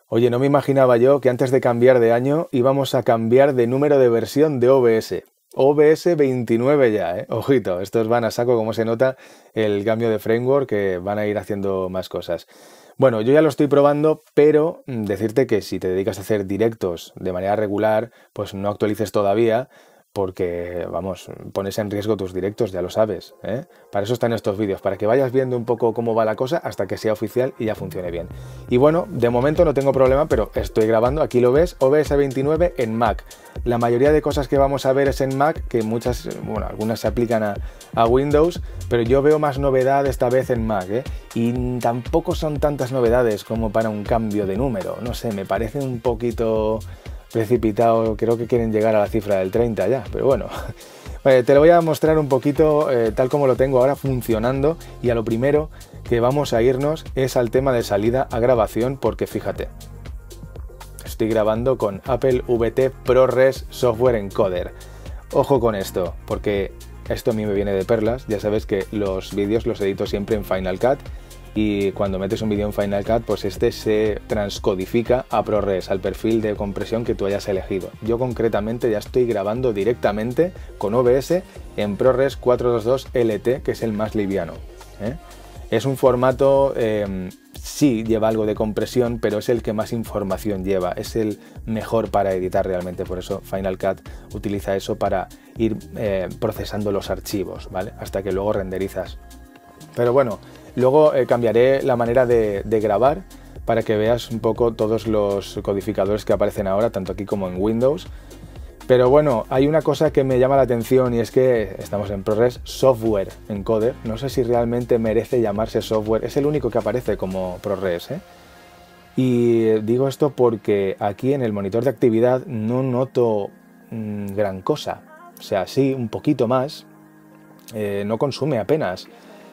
Oye, no me imaginaba yo que antes de cambiar de año íbamos a cambiar de número de versión de OBS. OBS 29 ya, ¿eh? Ojito, estos van a saco, como se nota, el cambio de framework, que van a ir haciendo más cosas. Bueno, yo ya lo estoy probando, pero decirte que si te dedicas a hacer directos de manera regular, pues no actualices todavía, porque, vamos, pones en riesgo tus directos, ya lo sabes, ¿eh? Para eso están estos vídeos, para que vayas viendo un poco cómo va la cosa hasta que sea oficial y ya funcione bien. Y bueno, de momento no tengo problema, pero estoy grabando, aquí lo ves, OBS 29 en Mac. La mayoría de cosas que vamos a ver es en Mac, que muchas, bueno, algunas se aplican a Windows, pero yo veo más novedad esta vez en Mac, ¿eh? Y tampoco son tantas novedades como para un cambio de número, no sé, me parece un poquito precipitado, creo que quieren llegar a la cifra del 30 ya, pero bueno. Te lo voy a mostrar un poquito tal como lo tengo ahora funcionando, y a lo primero que vamos a irnos es al tema de salida a grabación, porque fíjate, estoy grabando con Apple VT ProRes Software Encoder. Ojo con esto, porque esto a mí me viene de perlas. Ya sabes que los vídeos los edito siempre en Final Cut, y cuando metes un vídeo en Final Cut, pues este se transcodifica a ProRes, al perfil de compresión que tú hayas elegido. Yo concretamente ya estoy grabando directamente con OBS en ProRes 422 LT, que es el más liviano, ¿eh? Es un formato, sí lleva algo de compresión, pero es el que más información lleva, es el mejor para editar realmente, por eso Final Cut utiliza eso para ir procesando los archivos, ¿vale? Hasta que luego renderizas. Pero bueno, luego cambiaré la manera de grabar para que veas un poco todos los codificadores que aparecen ahora, tanto aquí como en Windows. Pero bueno, hay una cosa que me llama la atención, y es que estamos en ProRes Software Encoder. No sé si realmente merece llamarse software, es el único que aparece como ProRes, ¿eh? Y digo esto porque aquí en el monitor de actividad no noto gran cosa. O sea, sí, un poquito más, no consume apenas.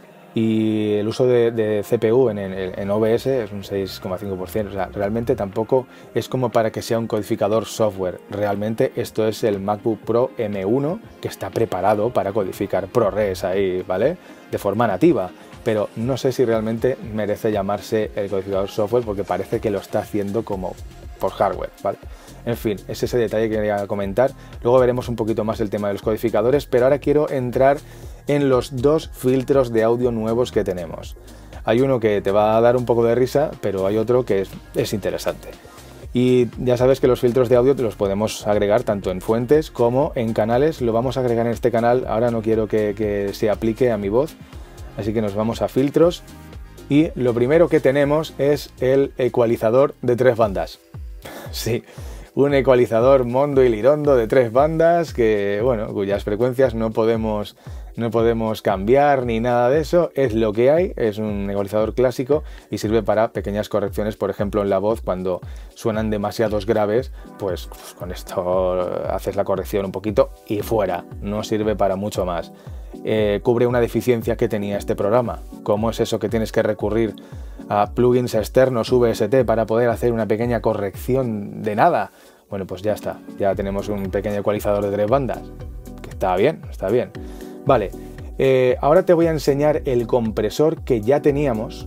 Y el uso de CPU en OBS es un 6,5%, o sea, realmente tampoco es como para que sea un codificador software. Realmente esto es el MacBook Pro M1, que está preparado para codificar ProRes ahí, ¿vale? De forma nativa, pero no sé si realmente merece llamarse el codificador software, porque parece que lo está haciendo como por hardware, ¿vale? En fin, es ese detalle que quería comentar. Luego veremos un poquito más el tema de los codificadores, pero ahora quiero entrar en los dos filtros de audio nuevos que tenemos. Hay uno que te va a dar un poco de risa, pero hay otro que es interesante. Y ya sabes que los filtros de audio te los podemos agregar tanto en fuentes como en canales. Lo vamos a agregar en este canal, ahora no quiero que se aplique a mi voz, así que nos vamos a filtros, y lo primero que tenemos es el ecualizador de 3 bandas. Sí, un ecualizador Mondo y Lirondo de 3 bandas, que, bueno, cuyas frecuencias no podemos cambiar ni nada de eso, es lo que hay. Es un ecualizador clásico y sirve para pequeñas correcciones, por ejemplo en la voz, cuando suenan demasiados graves, pues con esto haces la corrección un poquito y fuera, no sirve para mucho más. Cubre una deficiencia que tenía este programa. ¿Cómo es eso que tienes que recurrir a plugins externos VST para poder hacer una pequeña corrección de nada? Bueno, pues ya está, ya tenemos un pequeño ecualizador de 3 bandas, que está bien, está bien. Vale, ahora te voy a enseñar el compresor que ya teníamos.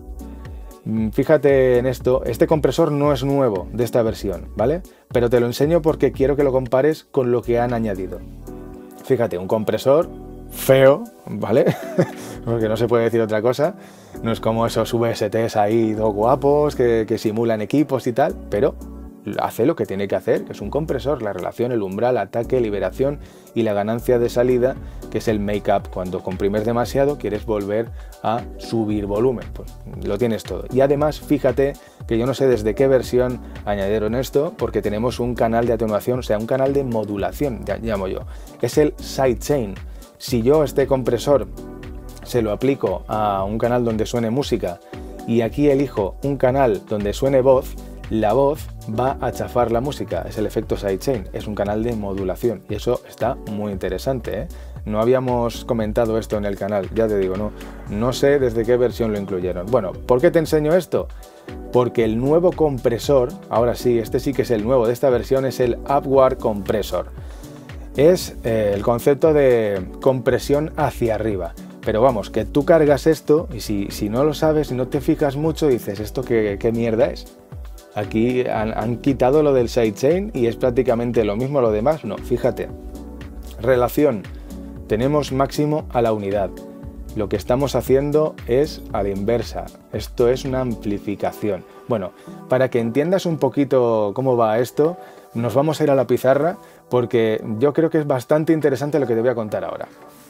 Fíjate en esto, este compresor no es nuevo de esta versión, ¿vale? Pero te lo enseño porque quiero que lo compares con lo que han añadido. Fíjate, un compresor feo, ¿vale? Porque no se puede decir otra cosa. No es como esos VSTs ahí dos guapos que simulan equipos y tal, pero hace lo que tiene que hacer, que es un compresor, la relación, el umbral, ataque, liberación y la ganancia de salida, que es el make-up. Cuando comprimes demasiado quieres volver a subir volumen, pues lo tienes todo. Y además fíjate que yo no sé desde qué versión añadieron esto, porque tenemos un canal de atenuación, o sea, un canal de modulación, ya llamo yo, es el sidechain. Si yo este compresor se lo aplico a un canal donde suene música y aquí elijo un canal donde suene voz, la voz va a chafar la música, es el efecto sidechain, es un canal de modulación y eso está muy interesante, ¿eh? No habíamos comentado esto en el canal, ya te digo, no sé desde qué versión lo incluyeron. Bueno, ¿por qué te enseño esto? Porque el nuevo compresor, ahora sí, este sí que es el nuevo de esta versión, es el Upward Compressor. Es el concepto de compresión hacia arriba. Pero vamos, que tú cargas esto y si no lo sabes, si no te fijas mucho, dices, ¿esto qué mierda es? Aquí han quitado lo del sidechain y es prácticamente lo mismo, lo demás no. Fíjate, relación, tenemos máximo a la unidad. Lo que estamos haciendo es a la inversa. Esto es una amplificación. Bueno, para que entiendas un poquito cómo va esto, nos vamos a ir a la pizarra porque yo creo que es bastante interesante lo que te voy a contar ahora.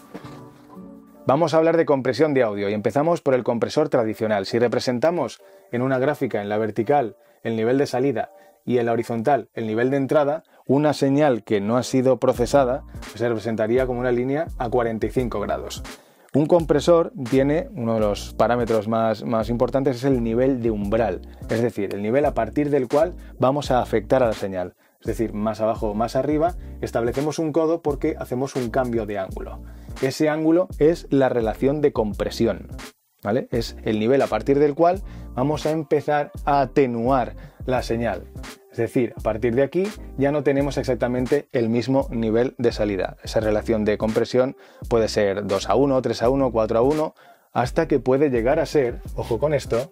Vamos a hablar de compresión de audio y empezamos por el compresor tradicional. Si representamos en una gráfica, en la vertical, el nivel de salida y en la horizontal, el nivel de entrada, una señal que no ha sido procesada se representaría como una línea a 45 grados. Un compresor tiene uno de los parámetros más importantes, es el nivel de umbral, es decir, el nivel a partir del cual vamos a afectar a la señal. Es decir, más abajo o más arriba establecemos un codo porque hacemos un cambio de ángulo. Ese ángulo es la relación de compresión, ¿vale? Es el nivel a partir del cual vamos a empezar a atenuar la señal. Es decir, a partir de aquí ya no tenemos exactamente el mismo nivel de salida. Esa relación de compresión puede ser 2:1, 3:1, 4:1, hasta que puede llegar a ser, ojo con esto,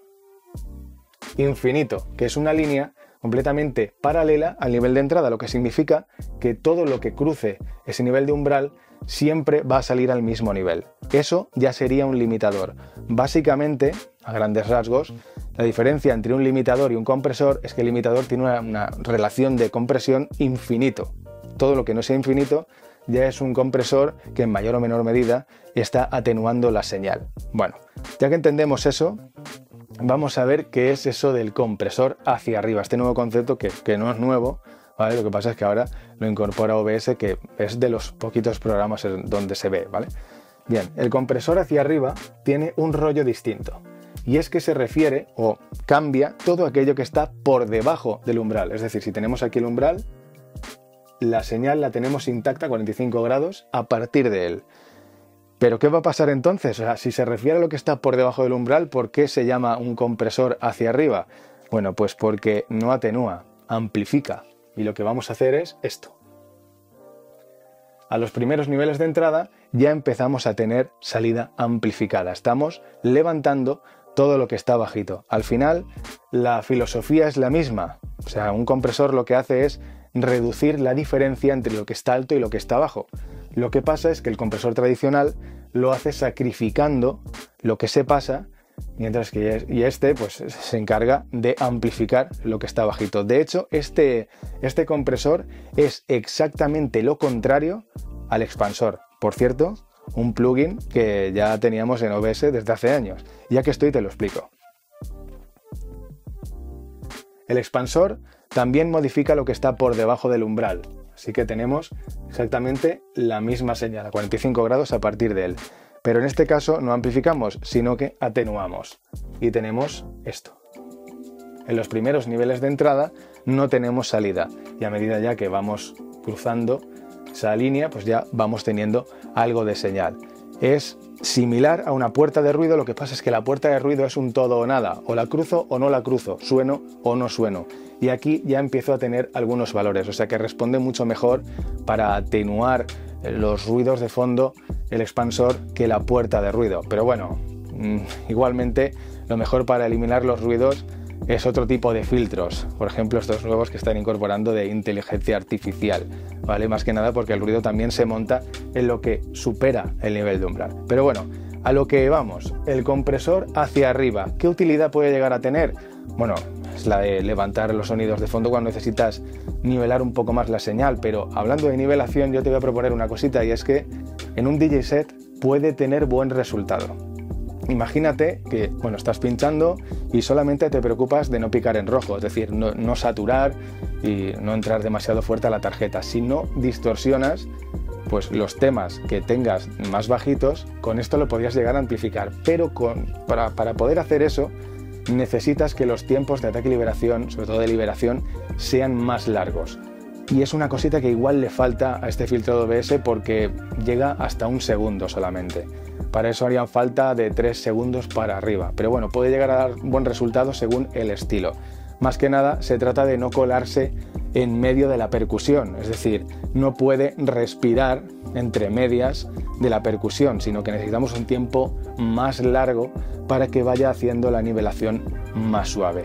infinito, que es una línea completamente paralela al nivel de entrada, lo que significa que todo lo que cruce ese nivel de umbral siempre va a salir al mismo nivel. Eso ya sería un limitador. Básicamente, a grandes rasgos, la diferencia entre un limitador y un compresor es que el limitador tiene una relación de compresión infinito. Todo lo que no sea infinito ya es un compresor que en mayor o menor medida está atenuando la señal. Bueno, ya que entendemos eso, vamos a ver qué es eso del compresor hacia arriba, este nuevo concepto que no es nuevo, ¿vale? Lo que pasa es que ahora lo incorpora OBS, que es de los poquitos programas donde se ve, ¿vale? Bien, el compresor hacia arriba tiene un rollo distinto, y es que se refiere o cambia todo aquello que está por debajo del umbral. Es decir, si tenemos aquí el umbral, la señal la tenemos intacta a 45 grados a partir de él. ¿Pero qué va a pasar entonces? O sea, si se refiere a lo que está por debajo del umbral, ¿por qué se llama un compresor hacia arriba? Bueno, pues porque no atenúa, amplifica. Y lo que vamos a hacer es esto. A los primeros niveles de entrada ya empezamos a tener salida amplificada. Estamos levantando todo lo que está bajito. Al final, la filosofía es la misma. O sea, un compresor lo que hace es reducir la diferencia entre lo que está alto y lo que está bajo. Lo que pasa es que el compresor tradicional lo hace sacrificando lo que se pasa, mientras que este pues, se encarga de amplificar lo que está bajito. De hecho, este compresor es exactamente lo contrario al expansor. Por cierto, un plugin que ya teníamos en OBS desde hace años. Ya que estoy, te lo explico. El expansor también modifica lo que está por debajo del umbral. Así que tenemos exactamente la misma señal, a 45 grados a partir de él. Pero en este caso no amplificamos, sino que atenuamos. Y tenemos esto. En los primeros niveles de entrada no tenemos salida. Y a medida ya que vamos cruzando esa línea, pues ya vamos teniendo algo de señal. Es similar a una puerta de ruido, lo que pasa es que la puerta de ruido es un todo o nada. O la cruzo o no la cruzo, sueno o no sueno. Y aquí ya empiezo a tener algunos valores, o sea que responde mucho mejor para atenuar los ruidos de fondo el expansor que la puerta de ruido. Pero bueno, igualmente lo mejor para eliminar los ruidos es otro tipo de filtros, por ejemplo estos nuevos que están incorporando de inteligencia artificial, ¿vale? Más que nada porque el ruido también se monta en lo que supera el nivel de umbral. Pero bueno, a lo que vamos, el compresor hacia arriba, ¿qué utilidad puede llegar a tener? Bueno, es la de levantar los sonidos de fondo cuando necesitas nivelar un poco más la señal, pero hablando de nivelación yo te voy a proponer una cosita, y es que en un DJ set puede tener buen resultado. Imagínate que, bueno, estás pinchando y solamente te preocupas de no picar en rojo, es decir, no saturar y no entrar demasiado fuerte a la tarjeta. Si no distorsionas, pues los temas que tengas más bajitos, con esto lo podrías llegar a amplificar. Pero para poder hacer eso, necesitas que los tiempos de ataque y liberación, sobre todo de liberación, sean más largos. Y es una cosita que igual le falta a este filtro de OBS porque llega hasta 1 segundo solamente. Para eso harían falta de 3 segundos para arriba. Pero bueno, puede llegar a dar buen resultado según el estilo. Más que nada se trata de no colarse en medio de la percusión. Es decir, no puede respirar entre medias de la percusión, sino que necesitamos un tiempo más largo para que vaya haciendo la nivelación más suave.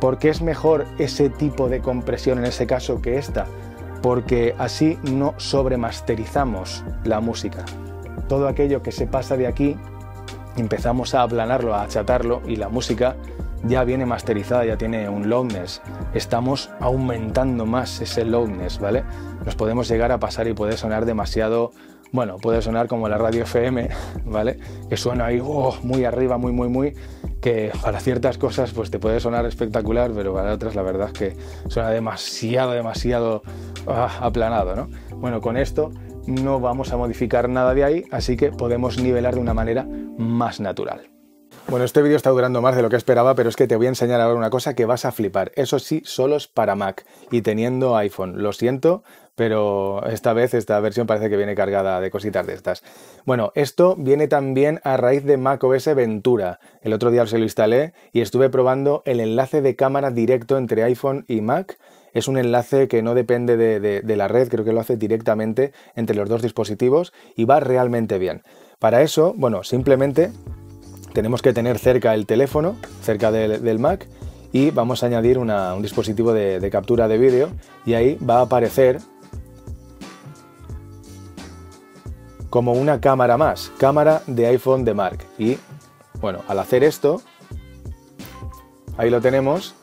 ¿Por qué es mejor ese tipo de compresión en ese caso que esta? Porque así no sobremasterizamos la música. Todo aquello que se pasa de aquí, empezamos a aplanarlo, a achatarlo, y la música ya viene masterizada, ya tiene un loudness. Estamos aumentando más ese loudness, ¿vale? Nos podemos llegar a pasar y puede sonar demasiado, bueno, puede sonar como la radio FM, ¿vale? Que suena ahí muy arriba, muy, que para ciertas cosas pues te puede sonar espectacular, pero para otras la verdad es que suena demasiado aplanado, ¿no? Bueno, con esto no vamos a modificar nada de ahí, así que podemos nivelar de una manera más natural. Bueno, este vídeo está durando más de lo que esperaba, pero es que te voy a enseñar ahora una cosa que vas a flipar. Eso sí, solo es para Mac y teniendo iPhone. Lo siento, pero esta vez esta versión parece que viene cargada de cositas de estas. Bueno, esto viene también a raíz de macOS Ventura. El otro día se lo instalé y estuve probando el enlace de cámara directo entre iPhone y Mac. Es un enlace que no depende de la red, creo que lo hace directamente entre los dos dispositivos y va realmente bien. Para eso, bueno, simplemente tenemos que tener cerca el teléfono, cerca del Mac, y vamos a añadir un dispositivo de captura de vídeo, y ahí va a aparecer como una cámara más, cámara de iPhone de Mac. Y bueno, al hacer esto, ahí lo tenemos,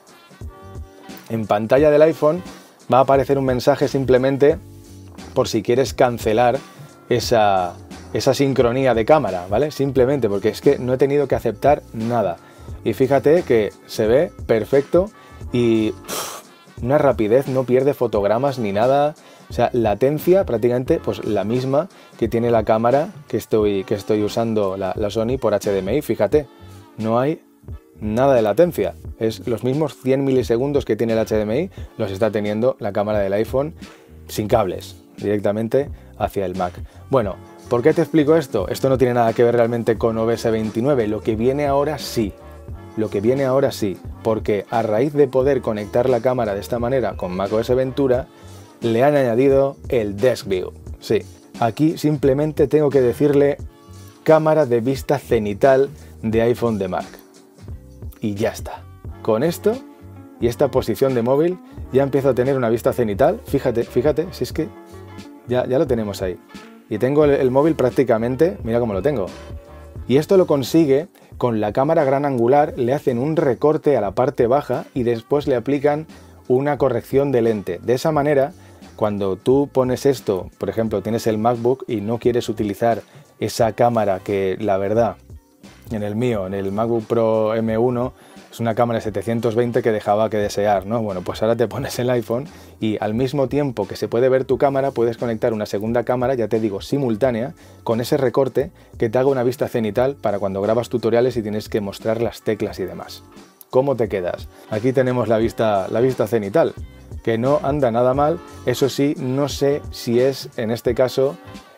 en pantalla del iPhone va a aparecer un mensaje simplemente por si quieres cancelar esa sincronía de cámara, ¿vale? Simplemente porque es que no he tenido que aceptar nada. Y fíjate que se ve perfecto y una rapidez, no pierde fotogramas ni nada. O sea, latencia prácticamente pues la misma que tiene la cámara que estoy usando, la Sony por HDMI. Fíjate, no hay nada de latencia. Es los mismos 100 milisegundos que tiene el HDMI, los está teniendo la cámara del iPhone sin cables, directamente hacia el Mac. Bueno, ¿por qué te explico esto? Esto no tiene nada que ver realmente con OBS 29, lo que viene ahora sí. Lo que viene ahora sí, porque a raíz de poder conectar la cámara de esta manera con macOS Ventura, le han añadido el Desk View. Sí, aquí simplemente tengo que decirle cámara de vista cenital de iPhone de Mac. Y ya está. Con esto y esta posición de móvil ya empiezo a tener una vista cenital. Fíjate, si es que ya lo tenemos ahí. Y tengo el móvil prácticamente, mira cómo lo tengo. Y esto lo consigue con la cámara gran angular, le hacen un recorte a la parte baja y después le aplican una corrección de lente. De esa manera, cuando tú pones esto, por ejemplo, tienes el MacBook y no quieres utilizar esa cámara que la verdad, en el mío, en el MacBook Pro M1, es una cámara de 720 que dejaba que desear, ¿no? Bueno, pues ahora te pones el iPhone y al mismo tiempo que se puede ver tu cámara, puedes conectar una segunda cámara, ya te digo, simultánea, con ese recorte que te haga una vista cenital para cuando grabas tutoriales y tienes que mostrar las teclas y demás. ¿Cómo te quedas? Aquí tenemos la vista cenital, que no anda nada mal. Eso sí, no sé si es, en este caso,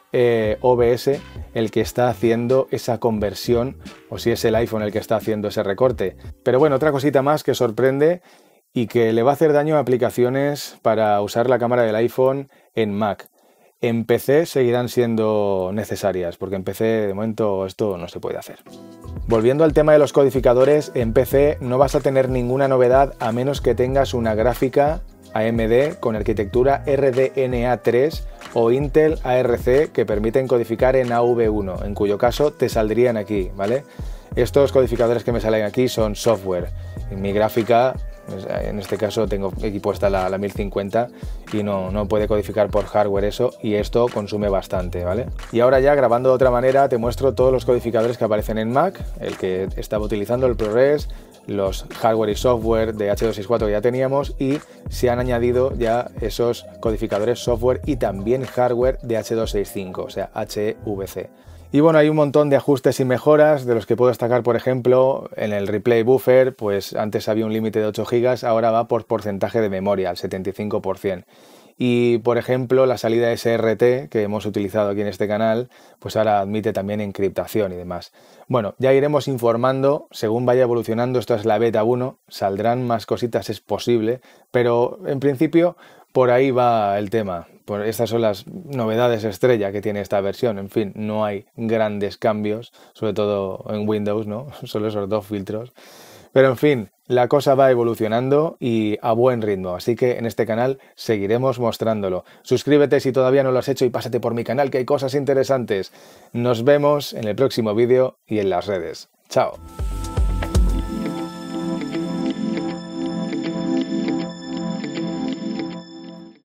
OBS el que está haciendo esa conversión o si es el iPhone el que está haciendo ese recorte. Pero bueno, otra cosita más que sorprende y que le va a hacer daño a aplicaciones para usar la cámara del iPhone en Mac. En PC seguirán siendo necesarias, porque en PC de momento esto no se puede hacer. Volviendo al tema de los codificadores, en PC no vas a tener ninguna novedad a menos que tengas una gráfica AMD con arquitectura RDNA3 o Intel ARC que permiten codificar en AV1, en cuyo caso te saldrían aquí, ¿vale? Estos codificadores que me salen aquí son software. En mi gráfica, en este caso tengo aquí puesta la 1050 y no puede codificar por hardware eso, y esto consume bastante, ¿vale? Y ahora ya grabando de otra manera te muestro todos los codificadores que aparecen en Mac, el que estaba utilizando, el ProRes, los hardware y software de H264 que ya teníamos, y se han añadido ya esos codificadores software y también hardware de H265, o sea, HEVC. Y bueno, hay un montón de ajustes y mejoras de los que puedo destacar, por ejemplo, en el replay buffer, pues antes había un límite de 8 GB, ahora va por porcentaje de memoria, al 75%. Y, por ejemplo, la salida SRT que hemos utilizado aquí en este canal, pues ahora admite también encriptación y demás. Bueno, ya iremos informando según vaya evolucionando. Esto es la beta 1, saldrán más cositas, es posible, pero en principio por ahí va el tema. Estas son las novedades estrella que tiene esta versión. En fin, no hay grandes cambios, sobre todo en Windows, ¿no? Solo esos dos filtros. Pero en fin, la cosa va evolucionando y a buen ritmo, así que en este canal seguiremos mostrándolo. Suscríbete si todavía no lo has hecho y pásate por mi canal, que hay cosas interesantes. Nos vemos en el próximo vídeo y en las redes. ¡Chao!